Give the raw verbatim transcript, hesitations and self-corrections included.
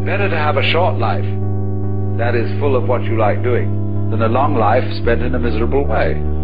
Better to have a short life that is full of what you like doing than a long life spent in a miserable way.